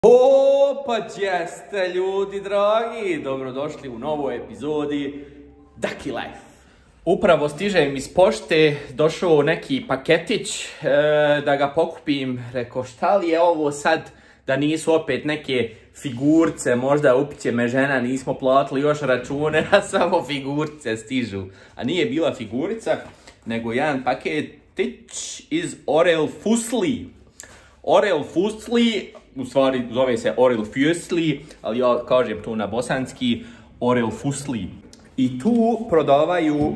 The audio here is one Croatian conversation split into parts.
Opa, jeste ljudi dragi, dobrodošli u novoj epizodi Ducky Life. Upravo stižem iz pošte, došao neki paketić da ga pokupim. Rekao, šta li je ovo sad da nisu opet neke figurce, možda upiće me žena, nismo platili još račune, a samo figurce stižu. A nije bila figurica, nego jedan paketić iz Orel Fussli. Orel Fussli, u stvari zove se Orel Fussli, ali ja kažem to na bosanski Orel Fussli. I tu prodavaju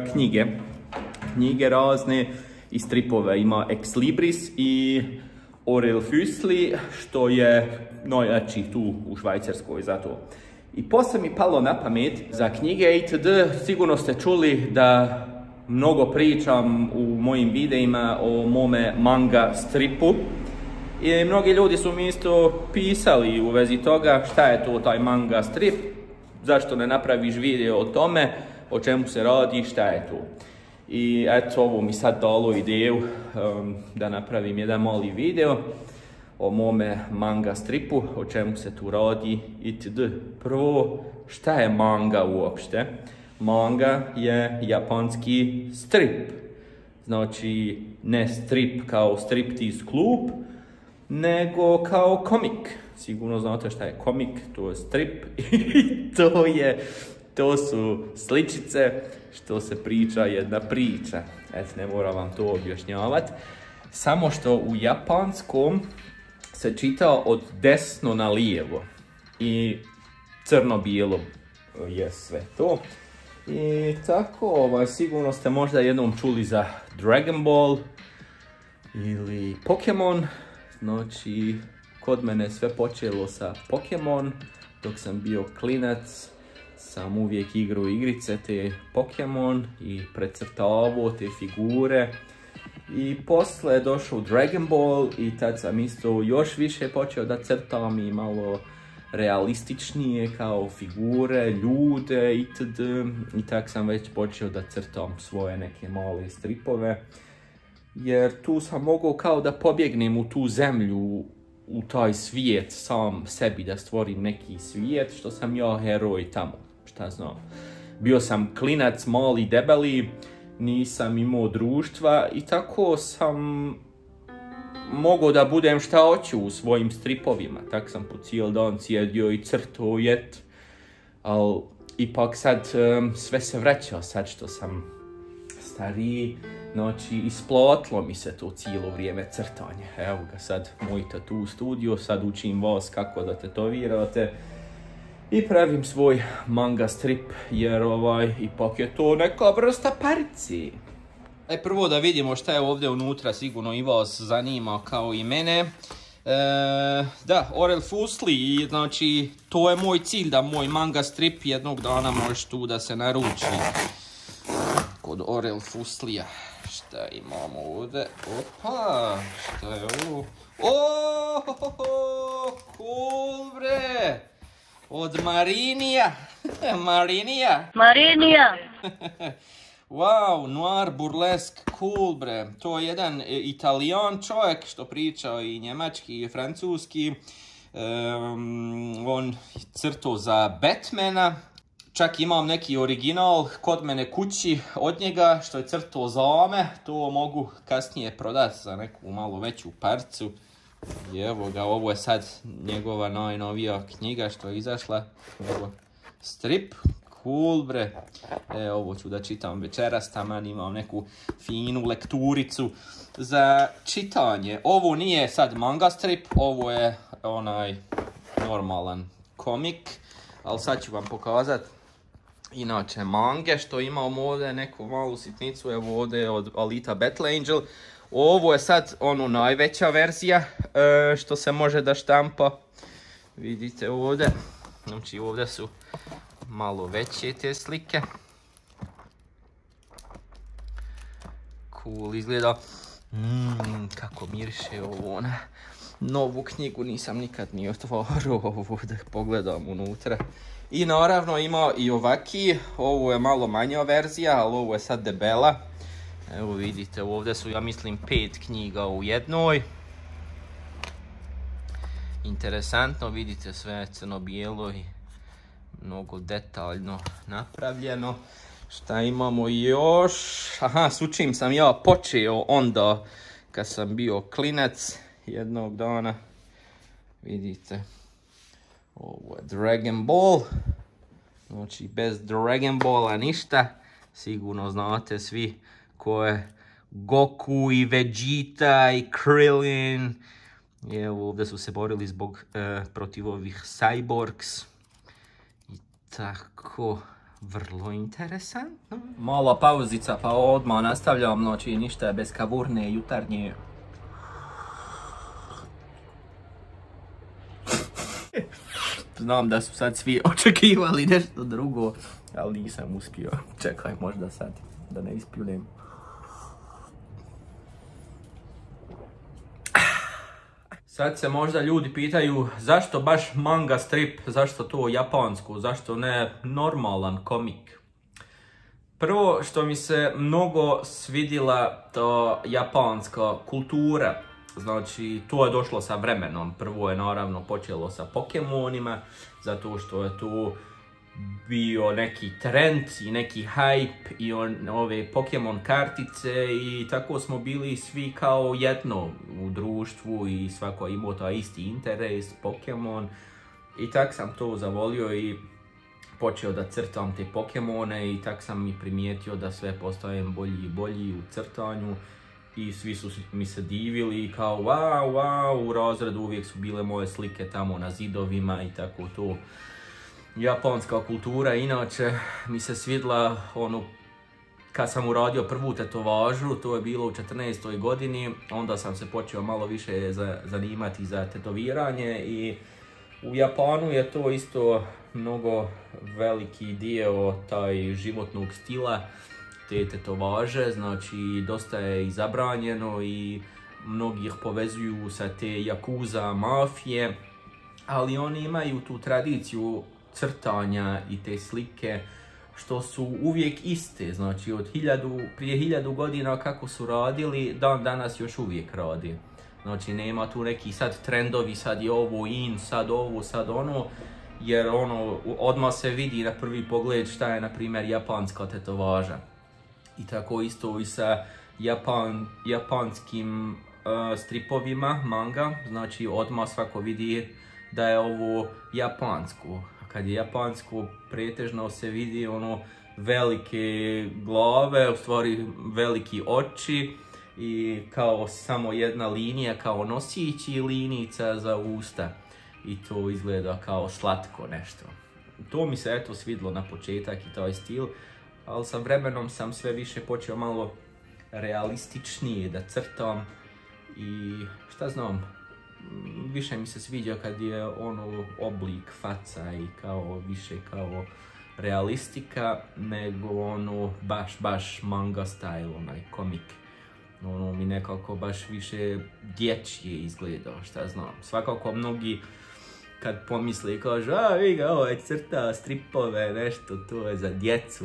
knjige razne i stripove. Ima Ex Libris i Orel Fussli, što je najjači tu u Švajcarskoj za to. I posle mi palo na pamet za knjige itd. Sigurno ste čuli da mnogo pričam u mojim videima o mome manga stripu. I mnogi ljudi su mi isto pisali u vezi toga šta je to taj manga strip, zašto ne napraviš video o tome, o čemu se radi, šta je to. I eto, ovo mi sad dalo ideju da napravim jedan mali video o mome manga stripu, o čemu se tu radi itd. Prvo, šta je manga uopšte? Manga je japanski strip. Znači, ne strip kao striptease klub, nego kao komik. Sigurno znate šta je komik, to je strip i to su sličice što se priča jedna priča. Eto, ne moram vam to objašnjavati. Samo što u japanskom se čita od desno na lijevo i crno-bijelo je sve to. I tako, sigurno ste možda jednom čuli za Dragon Ball ili Pokemon. Znači, kod mene sve počelo sa Pokemon. Dok sam bio klinac, sam uvijek igrao igrice te Pokemon i precrtavao te figure. I posle je došao Dragon Ball i tad sam isto još više počeo da crtam i malo realističnije kao figure, ljude itd. I tak sam već počeo da crtam svoje neke male stripove. Jer tu sam mogao kao da pobjegnem u tu zemlju, u taj svijet, sam sebi da stvorim neki svijet, što sam ja heroj tamo, šta znam. Bio sam klinac, mali, debeli, nisam imao društva i tako sam mogao da budem šta hoću u svojim stripovima. Tak sam po cijel dan sjedio i crtao ali ipak sad sve se vraća, sad što sam stariji. Znači, isplatilo mi se to cijelo vrijeme crtanje. Evo ga sad, moj tattoo studio, sad učim vas kako da tetovirate. I pravim svoj manga strip, jer ipak je to neka vrsta parici. Prvo da vidimo šta je ovdje unutra, sigurno i vas zanima kao i mene. Da, Orel Fussli, znači, to je moj cilj da moj manga strip jednog dana može tu da se naruči. Kod Orel Fusslija. Šta imamo ovdje? Opa, šta je ovo? Cool bre! Od Marinija. Marinija. Wow, noir burlesk, cool bre. To je jedan Italijan čovjek što priča i njemački i francuski. On crtao za Batmana. Čak imam neki original kod mene kući od njega što je crtao za me. To mogu kasnije prodati za neku malo veću parcu. I evo ga, ovo je sad njegova najnovija knjiga što je izašla. Evo, strip, cool bre. Ovo ću da čitam večeras, taman imam neku finu lekturicu za čitanje. Ovo nije sad manga strip, ovo je onaj normalan komik. Ali sad ću vam pokazati inače mange što imamo ovdje, neku malu sitnicu, evo ovdje od Alita Battle Angel. Ovo je sad najveća verzija što se može da štampa. Vidite ovdje, znači ovdje su malo veće te slike. Cool izgleda. Kako miriše ovo na novu knjigu, nisam nikad ni otvorio ovo da pogledam unutra. I naravno ima i ovaki, ovo je malo manja verzija, ali ovo je sad debela. Evo vidite, ovdje su, ja mislim, 5 knjiga u jednoj. interesantno, vidite sve crno-bijelo i mnogo detaljno napravljeno. Šta imamo još? Aha, s čim sam ja počeo onda kad sam bio klinac jednog dana. Vidite, ovo je Dragon Ball. Znači, bez Dragon Balla ništa. Sigurno znate svi ko je Goku i Vegeta i Krillin. I evo, ovdje su se borili protiv ovih Cyborgs. I tako, vrlo interesantno. Mala pauzica, pa odmah nastavljam. Znači, ništa bez kavurne jutarnje. Znam da su sad svi očekivali nešto drugo, ali nisam uspio. Čekaj, možda sad, da ne ispljuljem. Sad se možda ljudi pitaju zašto baš manga strip, zašto to japansku, zašto ne normalan komik. Prvo što mi se mnogo svidjela to japanska kultura. Znači, to je došlo sa vremenom. Prvo je naravno počelo sa Pokemonima, zato što je tu bio neki trend i neki hype i ove Pokemon kartice i tako smo bili svi kao jedno u društvu i svako imao taj isti interes, Pokemon. I tak sam to zavolio i počeo da crtam te Pokemone i tak sam i primijetio da sve postajem bolji i bolji u crtanju. I svi su mi se divili kao wow, u razredu uvijek su bile moje slike tamo na zidovima i tako to. Japanska kultura, inače mi se svidla kad sam uradio prvu tetovažu, to je bilo u 14. godini, onda sam se počeo malo više zanimati za tetoviranje i u Japanu je to isto mnogo veliki dio taj životnog stila, te tetovaže, znači dosta je i zabranjeno i mnogi ih povezuju sa te yakuza mafije, ali oni imaju tu tradiciju crtanja i te slike što su uvijek iste, znači prije 1000 godina kako su radili, dan danas još uvijek radi. Znači nema tu neki sad trendovi, sad je ovo in, sad ovo, sad ono, jer odmah se vidi na prvi pogled šta je na primjer japanska tetovaža. I tako isto i sa japanskim stripovima, manga, znači odmah svako vidi da je ovo japansko. A kad je japansko, pretežno se vidi velike glave, u stvari veliki oči i kao samo jedna linija kao nosić i linica za usta. I to izgleda kao slatko nešto. To mi se eto svidlo na početak i taj stil. Ali sa vremenom sam sve više počeo malo realističnije da crtam i šta znam, više mi se sviđa kad je oblik faca i više kao realistika nego baš manga style, onaj komik. Mi nekako baš više dječje izgleda, šta znam. Svakako mnogi kad pomisle i kažu, vidi ga, ovo je crta stripove, nešto, to je za djecu,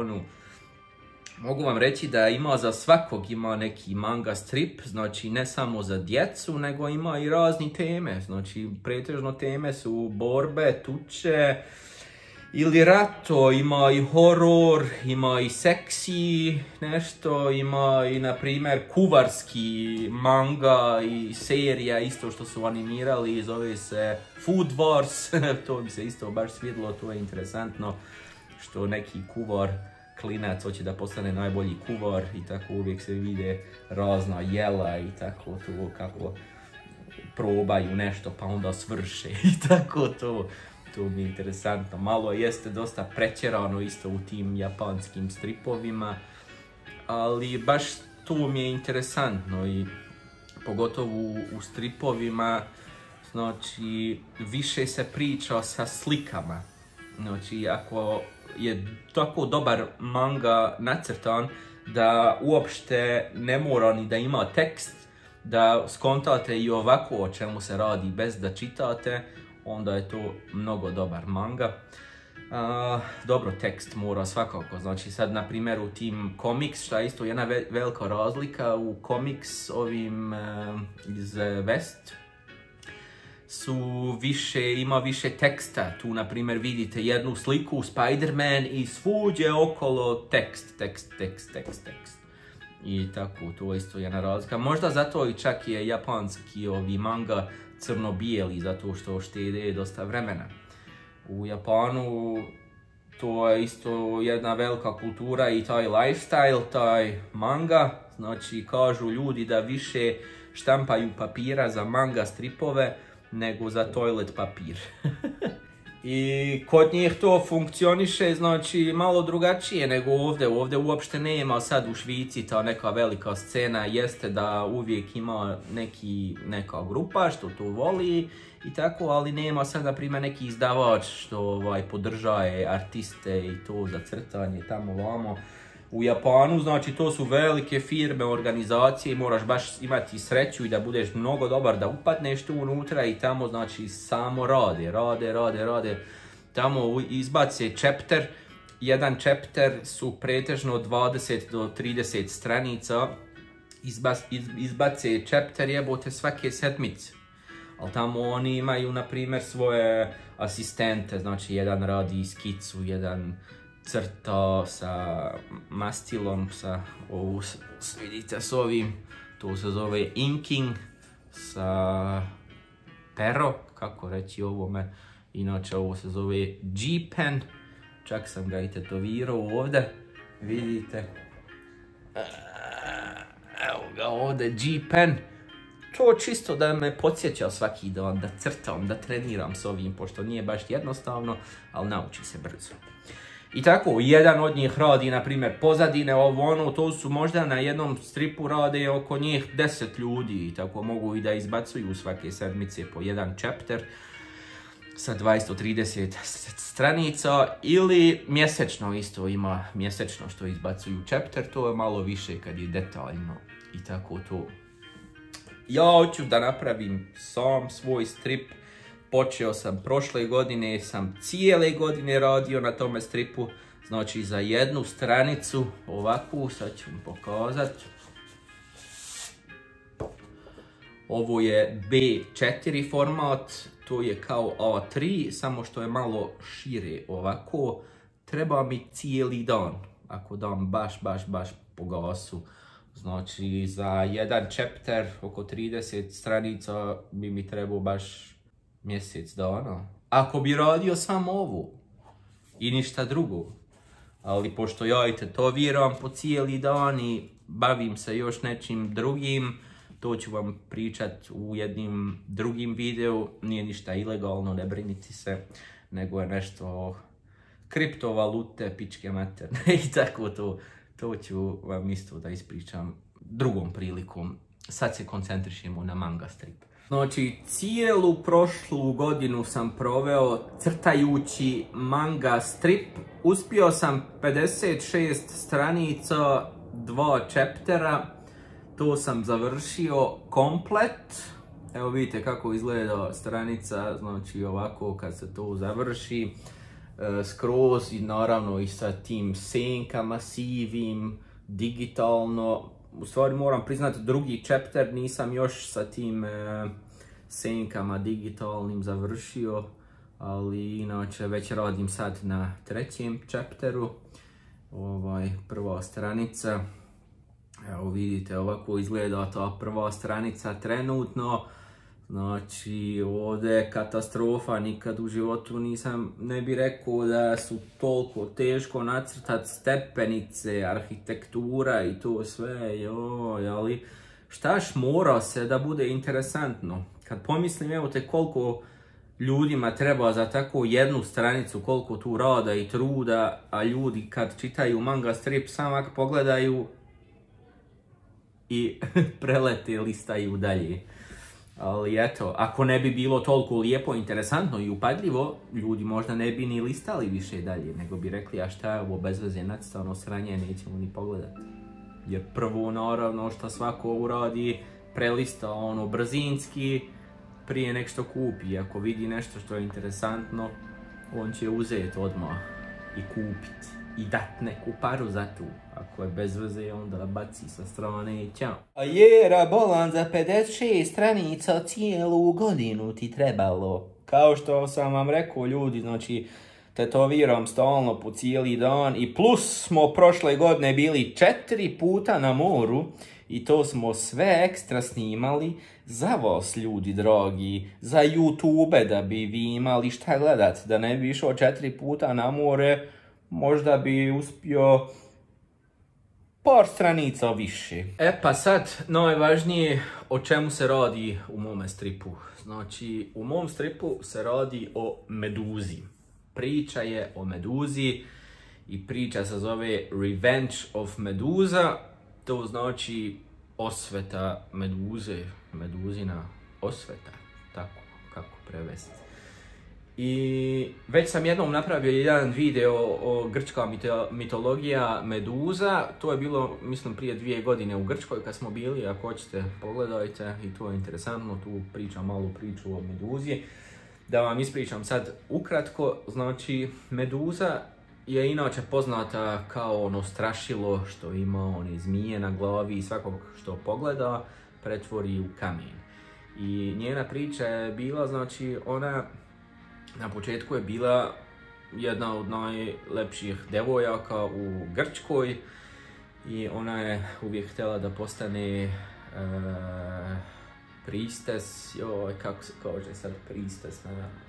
Mogu vam reći da za svakog ima neki manga strip, znači ne samo za djecu, nego ima i razni teme. Znači, pretežno teme su borbe, tuče ili rato, ima i horor, ima i seksi nešto, ima i, na primjer, kuvarski manga i serija isto što su animirali, zove se Food Wars, to mi se isto baš svidlo, to je interesantno, što neki kuvar, klinac hoće da postane najbolji kuvar i tako uvijek se vide razna jela i tako to kako probaju nešto pa onda svrše i tako to. To mi je interesantno. Malo jeste dosta pretjerano isto u tim japanskim stripovima, ali baš to mi je interesantno i pogotovo u stripovima, znači više se priča sa slikama. Znači ako je tako dobar manga nacrtan da uopšte ne mora ni da ima tekst, da skontate i ovako o čemu se radi bez da čitate, onda je to mnogo dobar manga. Dobro, tekst mora svakako, znači sad na primjer u tim komiks, šta je isto jedna velika razlika u komiks ovim iz West ima više teksta. Tu, na primjer, vidite jednu sliku Spider-Man i svuđe okolo tekst. I tako, to je isto jedna razlika. Možda zato i čak je japanski manga crno-bijeli, zato što štede dosta vremena. U Japanu to je isto jedna velika kultura i taj lifestyle, taj manga. Znači, kažu ljudi da više štampaju papira za manga stripove nego za toilet papir. I kod njih to funkcioniše, znači, malo drugačije nego ovdje. Ovdje uopšte nema sad u Švici ta neka velika scena, jeste da uvijek ima neka grupa što to voli i tako, ali nema sad, na primjer, neki izdavač što podržaje artiste i to za crtanje tamo vamo. U Japanu, znači, to su velike firme, organizacije i moraš baš imati sreću i da budeš mnogo dobar da upadneš tu unutra i tamo, znači, samo rade. Tamo izbace chapter, jedan chapter su pretežno 20 do 30 stranica, izbace chapter jebote svake sedmice. Ali tamo oni imaju, na primjer, svoje asistente, znači, jedan radi skicu, jedan crta sa mastilom, vidite s ovim, to se zove inking, sa pero, kako reći ovome, inače ovo se zove G-pen, čak sam ga i tetovirao ovdje, vidite, evo ga ovdje G-pen, to čisto da me podsjeća svaki dan, da crtam, da treniram s ovim, pošto nije baš jednostavno, ali nauči se brzo. I tako, jedan od njih radi, na primjer, pozadine, to su možda na jednom stripu rade oko njih 10 ljudi i tako mogu i da izbacuju svake sedmice po jedan chapter sa 20-30 stranica ili mjesečno isto ima mjesečno što izbacuju chapter, to je malo više kad je detaljno i tako to. Ja hoću da napravim sam svoj strip. Počeo sam prošle godine, sam cijele godine radio na tome stripu. Znači za jednu stranicu, ovakvu, sad ću vam pokazati. Ovo je B4 format, to je kao A3, samo što je malo šire ovako. Treba mi cijeli dan, ako dam baš po gasu. Znači za jedan chapter, oko 30 stranica, bi mi trebao baš mjesec dana. Ako bi radio samo ovu i ništa drugo. Ali pošto ja i tetoviram po cijeli dan i bavim se još nečim drugim, to ću vam pričat u jednim drugim videu. Nije ništa ilegalno, ne brinite se, nego je nešto kriptovalute, pičke materne i tako to. To ću vam isto da ispričam drugom prilikom. Sad se koncentrišemo na manga strip. Znači, cijelu prošlu godinu sam proveo crtajući manga strip. Uspio sam 56 stranica, 2 chaptera. To sam završio komplet. Evo vidite kako izgleda stranica, znači ovako kad se to završi. Skroz i naravno i sa tim senkama sivim, digitalno. U stvari moram priznati drugi chapter nisam još sa tim senkama digitalnim završio, ali inače već radim sad na trećem chapteru. Prva stranica, evo vidite ovako izgleda ta prva stranica trenutno. Znači, ovdje je katastrofa, nikad u životu ne bi rekao da su toliko teško nacrtati stepenice, arhitektura i to sve, joj, ali štaš mora se da bude interesantno. Kad pomislim, evo te koliko ljudima treba za tako jednu stranicu, koliko tu rada i truda, a ljudi kad čitaju manga strip samo pogledaju i prelete, listaju dalje. Ali eto, ako ne bi bilo toliko lijepo, interesantno i upadljivo, ljudi možda ne bi ni listali više dalje, nego bi rekli, a šta je ovo bez veze, nastavno sranje, nećemo ni pogledati. Jer prvo, naravno, što svako uradi, prelista brzinski, prije nek što kupi. Ako vidi nešto što je interesantno, on će uzeti odmah i kupiti i dati neku paru za tu. Ako je bez veze, onda baci sa strane i ćao. A jera bolan za 56 stranica cijelu godinu ti trebalo. Kao što sam vam rekao, ljudi, znači tetoviram stalno po cijeli dan i plus smo prošle godine bili 4 puta na moru i to smo sve ekstra snimali za vas, ljudi dragi, za YouTube, da bi vi imali šta gledat, da ne bi išao 4 puta na more, možda bi uspio par stranica više. Pa sad, najvažnije o čemu se radi u mome stripu. Znači, u mom stripu se radi o Meduzi. Priča je o Meduzi i priča se zove Revenge of Medusa. To znači osveta Meduze, Meduzina osveta, tako kako prevesti. I već sam jednom napravio jedan video o grčka mitologija Meduza. To je bilo, mislim, prije 2 godine u Grčkoj kad smo bili. Ako hoćete, pogledajte i to je interesantno. Tu pričam malu priču o Meduzi. Da vam ispričam sad ukratko. Znači, Meduza je inače poznata kao ono strašilo što ima one zmije na glavi i svakog što pogleda pretvori u kamen. I njena priča je bila, znači, ona na početku je bila jedna od najlepših devojaka u Grčkoj i ona je uvijek htjela da postane priestess, kako se kaže sad priestess,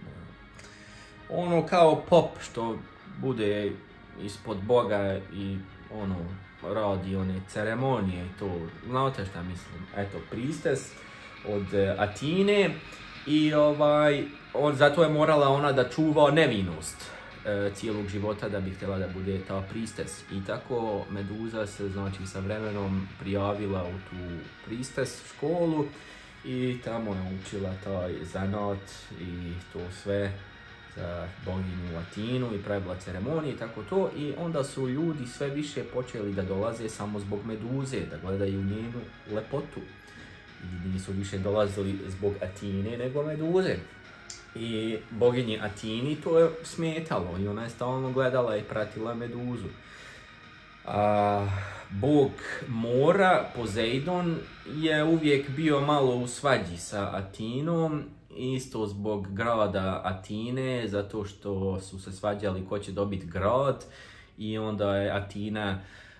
ono kao pop što bude ispod Boga i ono radi one ceremonije i to, znate šta mislim, eto priestess od Atine. I zato je morala ona da čuva nevinost cijelog života da bi htjela da bude ta priestess. I tako Meduza se, znači, sa vremenom prijavila u tu priestess školu i tamo je učila taj zanat i to sve za boginju Atinu i pravila ceremonije i tako to. I onda su ljudi sve više počeli da dolaze samo zbog Meduze, da gledaju njenu lepotu. I nisu više dolazili zbog Atine nego Meduze. I boginji Atini to je smetalo i ona je stalno gledala i pratila Meduzu. Bog mora, Poseidon, je uvijek bio malo u svađi sa Atinom, isto zbog grada Atine, zato što su se svađali ko će dobiti grad i onda je Atina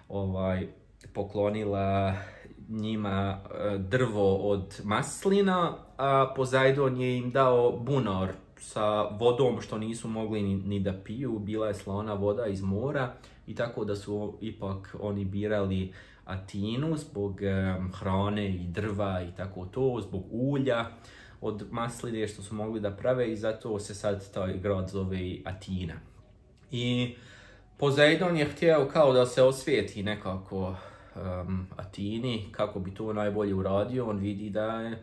poklonila njima drvo od maslina, a Poseidon je im dao bunar sa vodom što nisu mogli ni da piju, bila je slana voda iz mora i tako da su ipak oni birali Atinu zbog hrane i drva i tako to, zbog ulja od masline što su mogli da prave i zato se sad taj grad zove Atina. I Poseidon je htio kao da se osvijeti nekako Atini, kako bi to najbolje uradio. On vidi da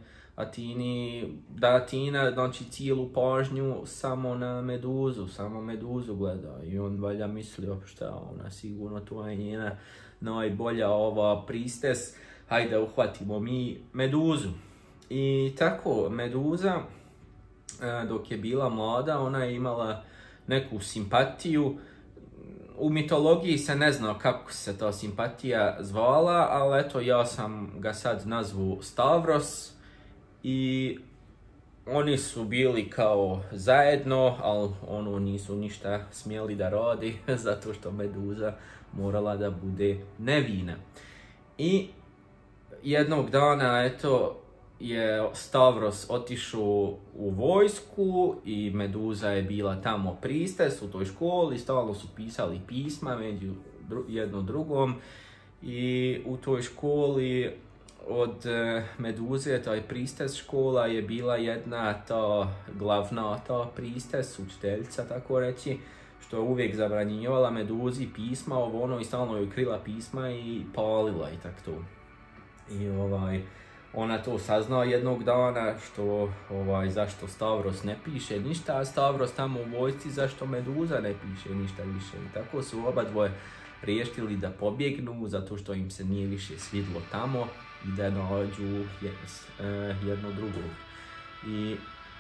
Atina, znači, cijelu pažnju samo na Meduzu, samo Meduzu gleda i on valjda mislio šta ona sigurno to je njena najbolja priestess, hajde uhvatimo mi Meduzu. I tako Meduza dok je bila mlada ona je imala neku simpatiju. U mitologiji se ne zna kako se ta simpatija zvala, ali eto ja sam ga sad nazvu Stavros i oni su bili kao zajedno, ali ono nisu ništa smjeli da radi zato što Meduza morala da bude nevina. I jednog dana eto je Stavros otišao u vojsku i Meduza je bila tamo priestess u toj školi, stalno su pisali pisma među jedno drugom i u toj školi od Meduze, taj priestess škola je bila jedna ta glavna ta priestess, učiteljica tako reći, što je uvijek zabranjivala Meduzi pisma, ono i stalno joj krila pisma i palila i tako to. I ona to sazna jednog dana što zašto Stavros ne piše ništa, a Stavros tamo u vojsci zašto Meduza ne piše ništa više. I tako su oba dvoje riješili da pobjegnu zato što im se nije više svidlo tamo i da nađu jedno drugog. I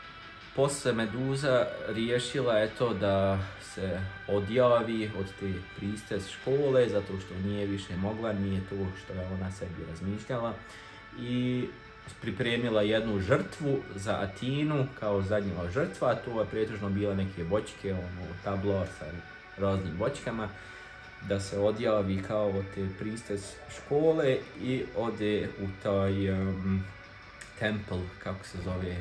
Poslije Meduza riješila je to da se odjavi od te priestess škole, zato što nije više mogla, nije to što je ona sebi razmišljala. I pripremila jednu žrtvu za Atinu kao zadnja žrtva, to je pretežno bila neke voćke, tablo sa raznim voćkama, da se odjavi kao od te priestess škole i ode u taj temple, kako se zove,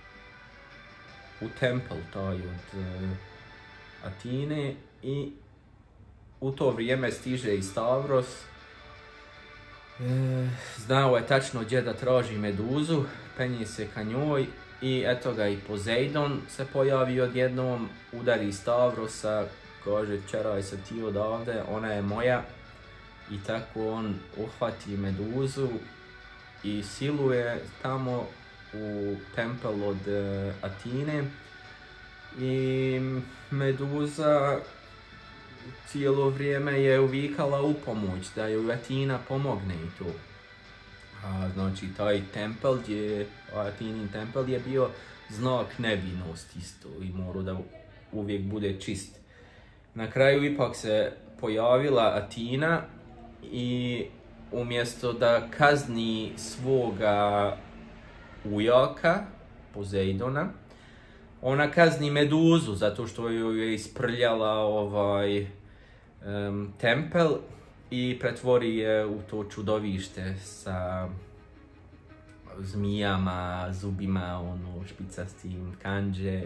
u temple taj od Atine, i u to vrijeme stiže i Stavros. Znao je tačno gdje da traži Meduzu, penje se ka njoj i eto ga i Poseidon se pojavi odjednom, udari Stavrosa, kaže čeraj se ti odavde, ona je moja, i tako on uhvati Meduzu i siluje tamo u tempel od Atine, i Meduza cijelo vrijeme je uvikala u pomoć, da joj Atina pomogne i to. Znači taj tempel, Atinin tempel je bio znak nevinosti isto i morao da uvijek bude čist. Na kraju ipak se pojavila Atina i umjesto da kazni svoga ujaka, Poseidona, ona kazni Meduzu zato što joj je isprljala tempel i pretvori je u to čudovište sa zmijama, zubima, špicastim, kanđe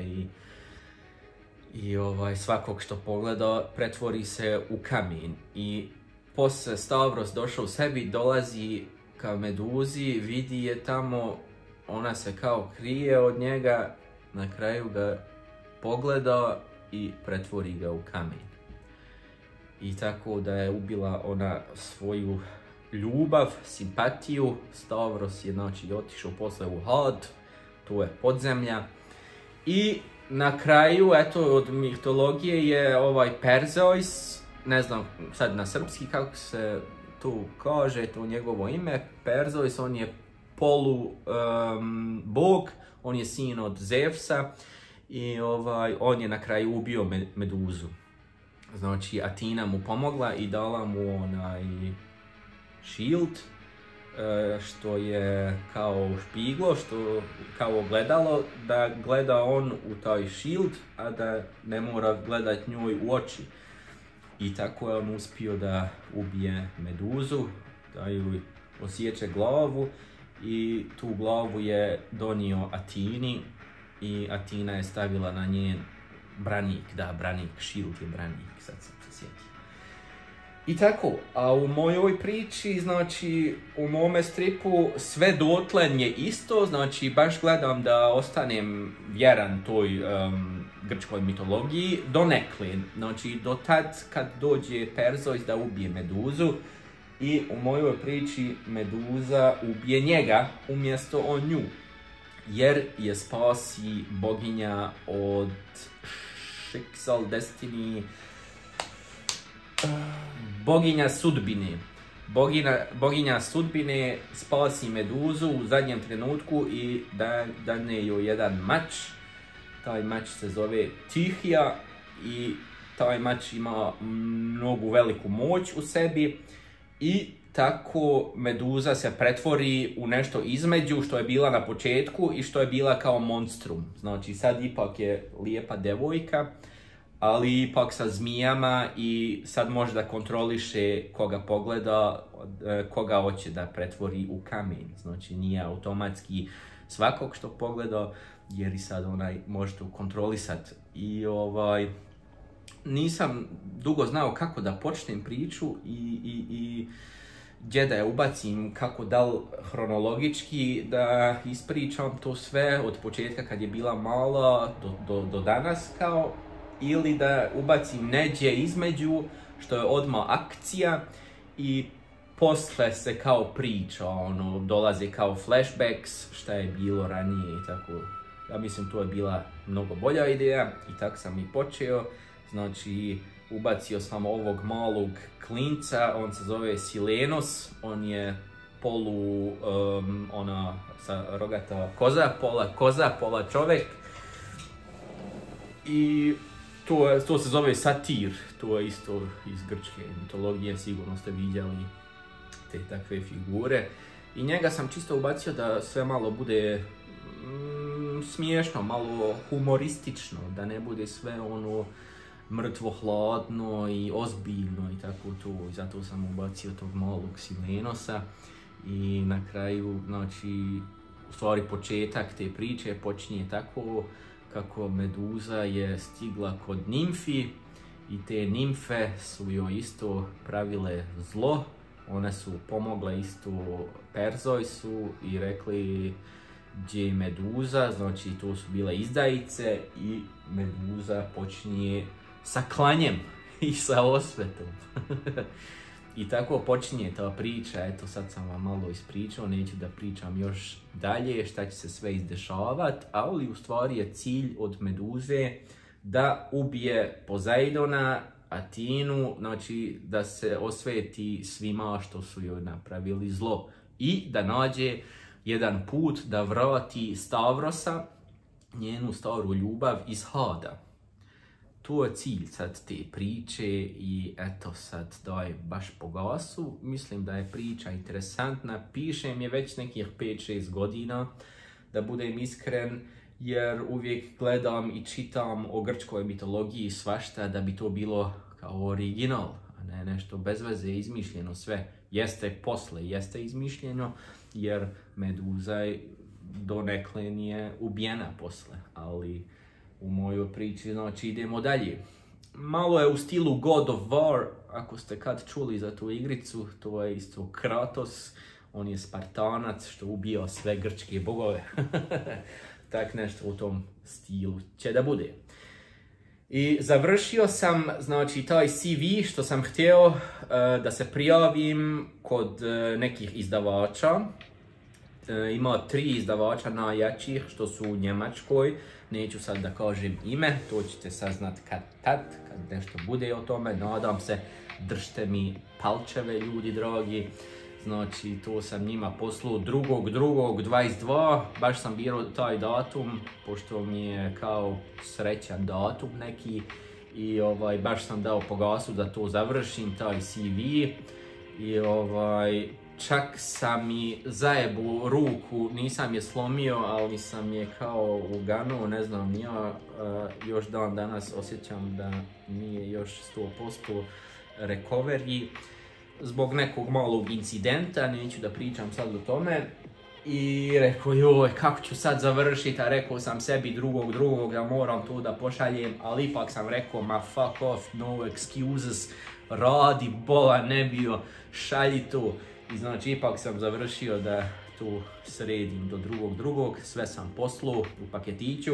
i svakog što pogleda pretvori se u kamen. I poslije Stavros došao u sebi, dolazi ka Meduzi, vidi je tamo, ona se kao krije od njega, na kraju ga pogleda i pretvori ga u kamen. I tako da je ubila ona svoju ljubav, simpatiju. Stavros je znači otišao posle u Had, to je podzemlja. I na kraju, eto, od mitologije je Perzeus, ne znam sad na srpski kako se tu kaže, to njegovo ime, Perzeus, on je polu bog, on je sin od Zevsa i on je na kraju ubio Meduzu. Znači Atina mu pomogla i dala mu onaj shield, što je kao špiglo, što kao ogledalo, da gleda on u taj shield, a da ne mora gledat njoj u oči. I tako je on uspio da ubije Meduzu, da joj osjeće glavu, i tu glavu je donio Atini i Atina je stavila na njen branik, shield je branik, sad sam se sjetio. I tako, a u mojoj priči, znači u mome stripu sve dotlen je isto, znači baš gledam da ostanem vjeran toj grčkoj mitologiji donekle, znači do tad kad dođe Perzeus da ubije Meduzu, i u mojoj priči Meduza ubije njega umjesto on nju, jer je spasi boginja od Schicksal, Destiny, boginja sudbine. Boginja sudbine spasi Meduzu u zadnjem trenutku i dane joj jedan mač. Taj mač se zove Tihija i taj mač ima mnogu veliku moć u sebi. I tako Meduza se pretvori u nešto između što je bila na početku i što je bila kao monstrum. Znači sad ipak je lijepa devojka, ali ipak sa zmijama i sad može da kontroliše koga pogleda, koga hoće da pretvori u kamen. Znači nije automatski svakog što pogleda, jer i sad može to kontrolisati. I nisam dugo znao kako da počnem priču i gdje da je ubacim, kako dal hronologički da ispričam to sve od početka kad je bila mala do danas kao, ili da ubacim neđe između što je odmah akcija i posle se kao priča, dolaze kao flashbacks šta je bilo ranije i tako. Ja mislim to je bila mnogo bolja ideja i tako sam i počeo. Znači, ubacio sam ovog malog klinca, on se zove Silenos, on je sa rogata koza, pola čovjek. I to se zove satir, to je isto iz grčke mitologije, sigurno ste vidjeli te takve figure. I njega sam čisto ubacio da sve malo bude smiješno, malo humoristično, da ne bude sve ono mrtvo hladno i ozbiljno i tako to. I zato sam ubacio tog malog Silenosa. I na kraju, znači, u stvari početak te priče počinje tako kako Meduza je stigla kod nimfi i te nimfe su joj isto pravile zlo. One su pomogle isto Perzojsu i rekli gdje je Meduza, znači to su bile izdajice i Meduza počinje sa klanjem i sa osvetom. I tako počinje ta priča, eto sad sam vam malo ispričao, neću da pričam još dalje šta će se sve izdešavati, ali u stvari je cilj od Meduze da ubije Poseidona, Atinu, znači da se osveti svima što su joj napravili zlo i da nađe jedan put da vrati Stavrosa, njenu staru ljubav iz Hada. To je cilj sad te priče i eto sad daj baš po gasu. Mislim da je priča interesantna, pišem je već nekih 5-6 godina, da budem iskren, jer uvijek gledam i čitam o grčkoj mitologiji svašta da bi to bilo kao original, a ne nešto bez veze izmišljeno sve. Jeste izmišljeno, jer Meduza donekle nije ubijena posle, ali u mojoj priči, znači idemo dalje. Malo je u stilu God of War, ako ste kad čuli za tu igricu, to je isto Kratos, on je Spartanac što ubio sve grčke bogove. Tak nešto u tom stilu će da bude. I završio sam, znači, taj CV što sam htio da se prijavim kod nekih izdavača. Ima 3 izdavača najjačih što su u Njemačkoj. Neću sad da kažem ime, to ćete saznat kad nešto bude o tome. Nadam se, držite mi palčeve ljudi dragi. Znači, to sam njima poslao 2.2.22, baš sam birao taj datum, pošto mi je kao srećan datum neki. I baš sam dao po gasu da to završim, taj CV. I čak sam i zajebu ruku, nisam je slomio, ali sam je kao uganuo, ne znam, ja još dan danas osjećam da nije još 100% recovery. Zbog nekog malog incidenta, neću da pričam sad o tome. I rekao, joj, kako ću sad završiti, a rekao sam sebi 2.2. da moram to da pošaljem, ali ipak sam rekao, ma fuck off, no excuses, radi, bola ne bio, šalji to. I znači, ipak sam završio da to sredim do 2.2. Sve sam poslao u paketiću.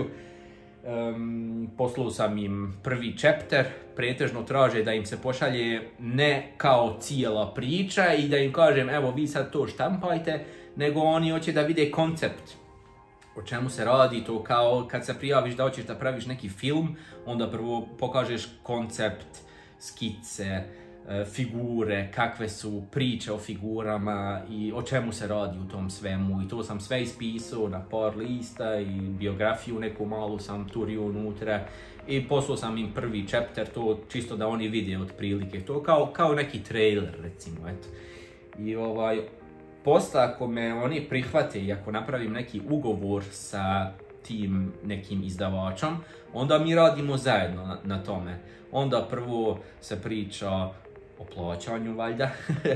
Poslao sam im prvi chapter, pretežno traže da im se pošalje ne kao cijela priča i da im kažem evo vi sad to štampajte, nego oni hoće da vide koncept. O čemu se radi, to kao kad se prijaviš da hoćeš da praviš neki film, onda prvo pokažeš koncept, skice, figure, kakve su priče o figurama i o čemu se radi u tom svemu. I to sam sve ispisao na par lista i biografiju neku malu sam turio unutra i poslao sam im prvi chapter, to čisto da oni vide otprilike. To kao neki trailer recimo, eto. I posle ako me oni prihvate i ako napravim neki ugovor sa tim nekim izdavačom, onda mi radimo zajedno na tome. Onda prvo se priča o plaćanju valjda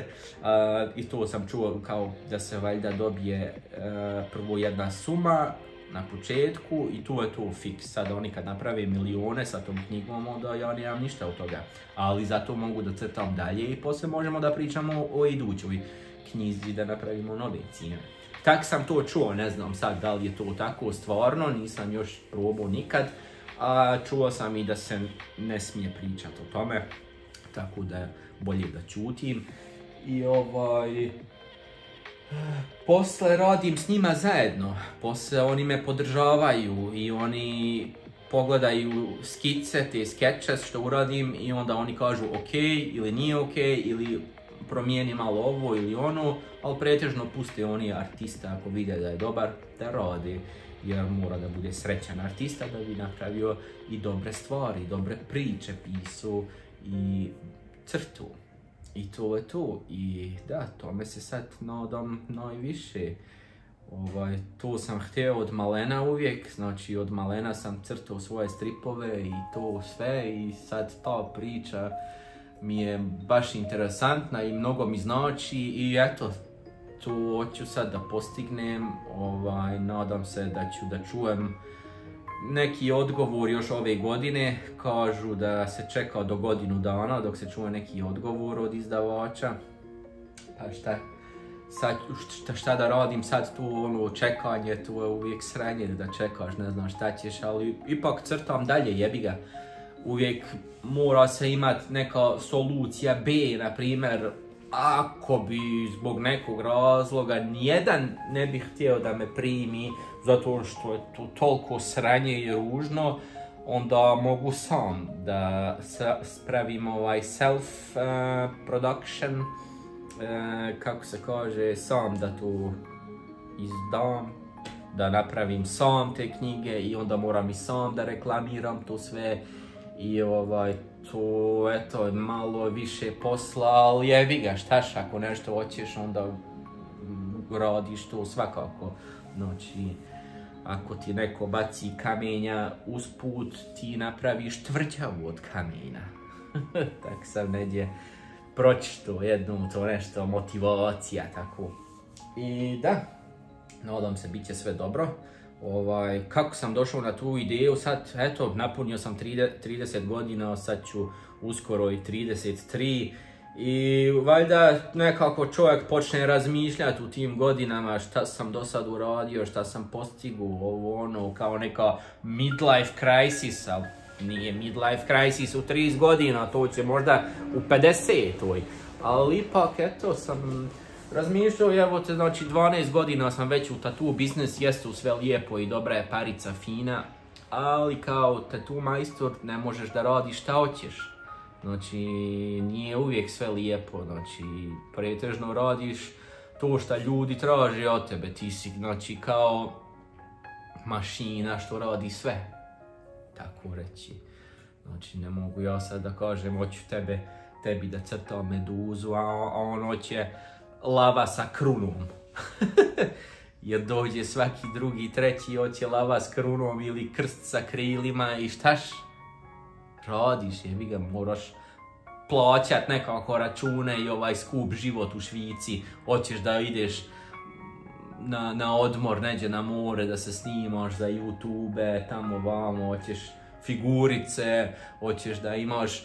i to sam čuo kao da se valjda dobije prvo jedna suma na početku i tu je to fiks. Sad oni kad naprave milione sa tom knjigom, onda ja nemam ništa od toga, ali zato mogu da crtam dalje i poslije možemo da pričamo o idućoj knjizi, da napravimo nove cijene. Tak sam to čuo, ne znam sad da li je to tako stvarno, nisam još probao nikad, a čuo sam i da se ne smije pričati o tome, tako da je bolje da ćutim. I posle radim s njima zajedno, posle oni me podržavaju i oni pogledaju skice, te skeče što uradim i onda oni kažu ok ili nije ok ili promijeni malo ovo ili ono, ali pretežno puste oni artista ako vide da je dobar, da radi. jer mora da bude srećan artista da bi napravio i dobre stvari, dobre priče, pisao i crtu. I to je to. I da, tome se sad nadam najviše. To sam htio od malena uvijek, znači od malena sam crtao svoje stripove i to sve i sad ta priča mi je baš interesantna i mnogo mi znači i eto, to hoću sad da postignem, nadam se da čujem neki odgovor još ove godine, kažu da se čeka do godinu dana dok se čuje neki odgovor od izdavača, pa šta da radim sad tu, čekanje, tu je uvijek sranje da čekaš, ne znam šta ćeš, ali ipak crtam dalje, jebi ga. Uvijek mora se imati neka solucija B, na primjer, ako bi zbog nekog razloga nijedan ne bi htio da me primi zato što je to toliko sranje i ružno, onda mogu sam da spravim self-production, kako se kaže, sam da to izdam, da napravim sam te knjige i onda moram i sam da reklamiram to sve i to eto je malo više posla, ali jebi ga, štaš, ako nešto hoćeš onda radiš to svakako. Znači, ako ti neko baci kamenja usput, ti napraviš tvrđavu od kamena. Tak sam negdje pročito jednu to nešto, motivacija, tako. I da, nadam se bit će sve dobro. Kako sam došao na tu ideju, sad eto, napunio sam 30 godina, sad ću uskoro i 33 i valjda nekako čovjek počne razmišljati u tim godinama šta sam do sad uradio, šta sam postigao, kao neka midlife crisis, ali nije midlife crisis u 30 godina, to će možda u 50-oj, ali ipak eto sam razmišljao, evo te, znači 12 godina sam već u tattoo biznis, jesu sve lijepo i dobra je parica, fina, ali kao tattoo majstor ne možeš da radiš šta hoćeš. Znači, nije uvijek sve lijepo, znači, pretežno radiš to što ljudi traže od tebe, ti si, znači, kao mašina što radi sve, tako reći. Znači, ne mogu ja sad da kažem, hoću tebi da crtam meduzu, a on hoće lava sa krunom. Jer dođe svaki drugi, treći, hoće lava s krunom ili krst sa krilima i štaš? Radiš, jebi ga, moraš plaćat nekako račune i skup život u Švici. Hoćeš da ideš na odmor, neđe na more, da se snimaš za YouTube, tamo vamo, hoćeš figurice, hoćeš da imaš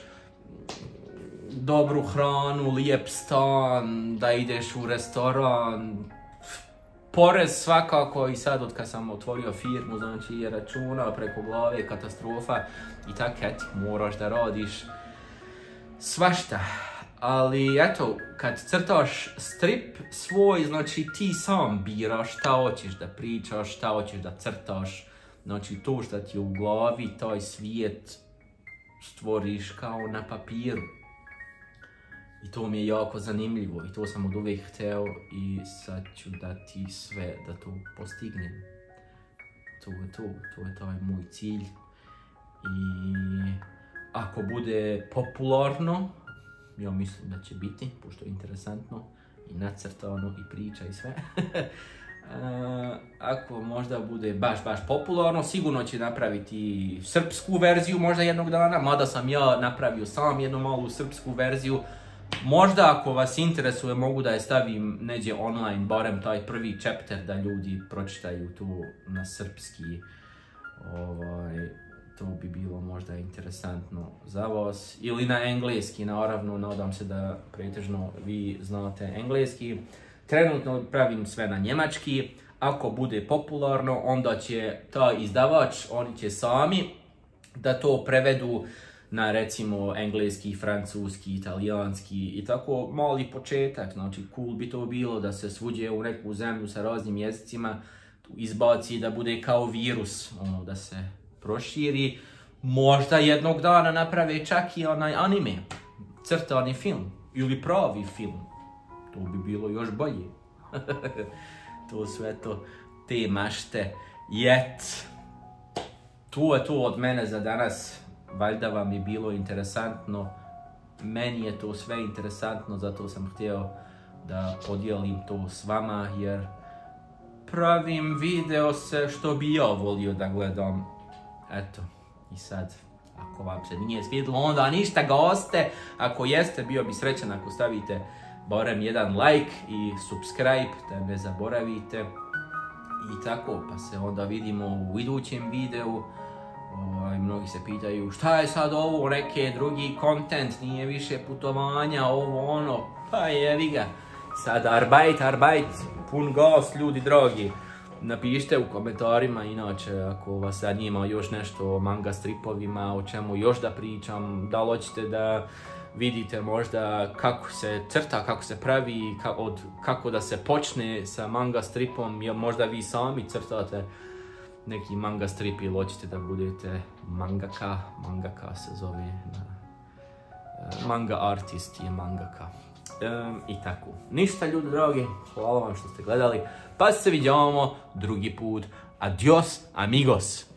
dobru hranu, lijep stan, da ideš u restoran, porez svakako i sad od kad sam otvorio firmu, znači je računa preko glave, katastrofa i tak et, moraš da radiš svašta. Ali eto, kad crtaš strip svoj, znači ti sam biraš šta hoćeš da pričaš, šta hoćeš da crtaš, znači to što ti je u glavi, taj svijet stvoriš kao na papiru. I to mi je jako zanimljivo i to sam od uvijek hteo i sad ću dati sve da to postignem. To je taj moj cilj. I ako bude popularno, ja mislim da će biti, pošto je interesantno i nacrtano i priča i sve. Ako možda bude baš popularno, sigurno će napraviti srpsku verziju možda jednog dana, mada sam ja napravio sam jednu malu srpsku verziju. Možda ako vas interesuje mogu da je stavim neđe online, barem taj prvi chapter da ljudi pročitaju tu na srpski. To bi bilo možda interesantno za vas. Ili na engleski, naravno, nadam se da pretežno vi znate engleski. Trenutno pravim sve na njemački. Ako bude popularno, onda će taj izdavač, oni će sami da to prevedu na recimo engleski, francuski, italijanski i tako mali početak. Znači, cool bi to bilo da se svuđe u neku zemlju sa raznim jezicima izbaci da bude kao virus, da se proširi. Možda jednog dana naprave čak i onaj anime, crtani film ili pravi film. To bi bilo još bolje. To sve to, te mašte I to je to od mene za danas. Valjda vam je bilo interesantno. Meni je to sve interesantno, zato sam htio da podijelim to s vama, jer pravim video se što bi ja volio da gledam. Eto, i sad, ako vam se nije svidjelo, onda ništa, goste. Ako jeste, bio bi srećan ako stavite barem jedan like i subscribe, da ne zaboravite. I tako, pa se onda vidimo u idućem videu. Mnogi se pitaju šta je sad ovo, neki drugi content, nije više putovanja, ovo ono. Pa jevi ga. Sad arbajt, pun gas, ljudi drogi. Napišite u komentarima, inače ako vas zanima još nešto o manga stripovima, o čemu još da pričam, da li hoćete da vidite možda kako se crta, kako se pravi, kako da se počne sa manga stripom, ili možda vi sami crtate neki manga strip ili hoćete da budete mangaka se zove, manga artist je mangaka. I tako. Ništa ljudi dragi, hvala vam što ste gledali, pa se vidimo drugi put. Adios amigos!